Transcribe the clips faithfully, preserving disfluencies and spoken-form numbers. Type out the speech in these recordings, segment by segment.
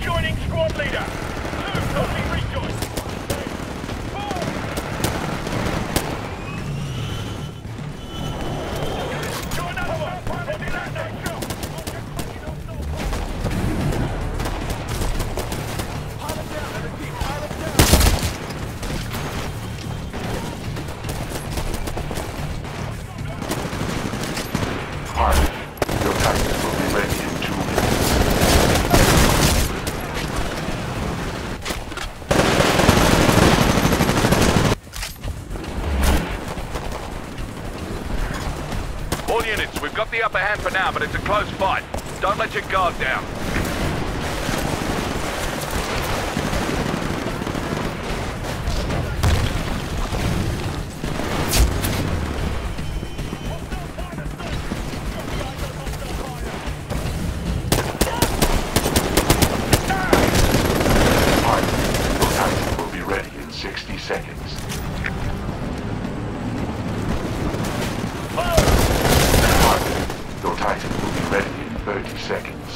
Joining squad leader. Two, copy rejoin. Do another one. Copy that next shot. Pile it down, let it keep, pile it down. Pilot, your Titan will be ready in two minutes. All units, we've got the upper hand for now, but it's a close fight. Don't let your guard down. sixty seconds. Your Titan will be ready in thirty seconds.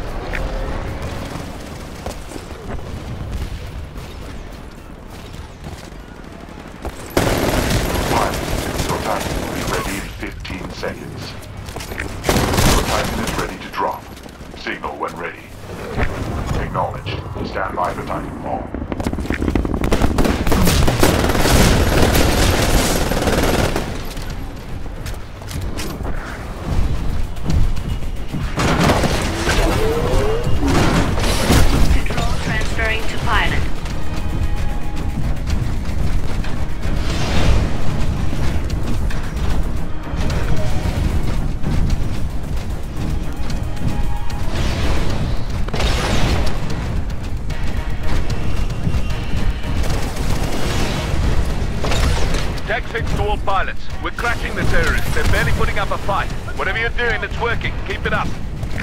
Pilot, your Titan will be ready in fifteen seconds. Your Titan is ready to drop. Signal when ready. Acknowledged. Stand by for Titanfall. Tech six to all pilots. We're crashing the terrorists. They're barely putting up a fight. Whatever you're doing, it's working. Keep it up.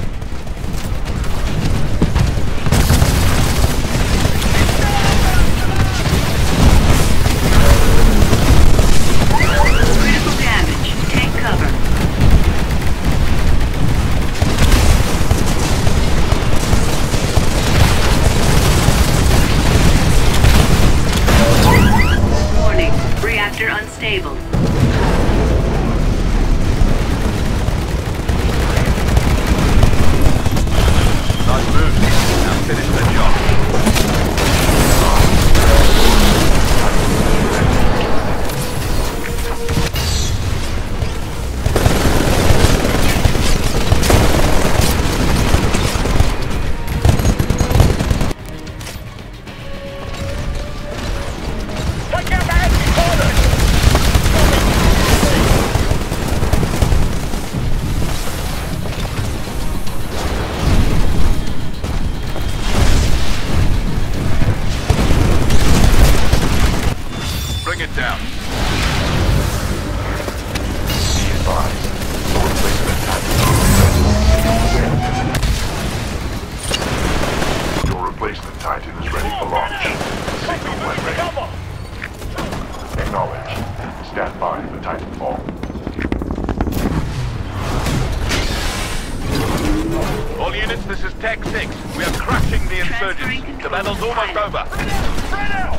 Critical damage. Take cover. Reactor unstable. Nice move. Now finish the job. Bring it down. Be advised. Your replacement Titan is ready. Your replacement Titan is ready for launch. Signal when ready. Acknowledged. Stand by for Titanfall. All units, this is Tech six. We are crushing the insurgents. The battle's almost over. Spread out!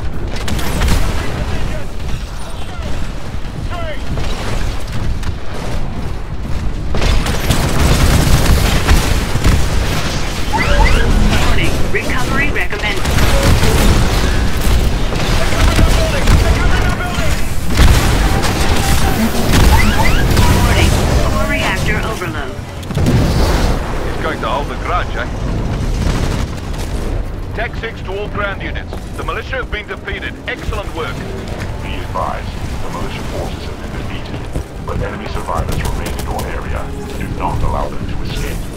Warning. Recovery recommended. Warning. Core reactor overload. He's going to hold the grudge, eh? Tech six to all ground units. The militia have been defeated. Excellent work. Be advised. The militia forces have been defeated, but enemy survivors remain in your area. Do not allow them to escape.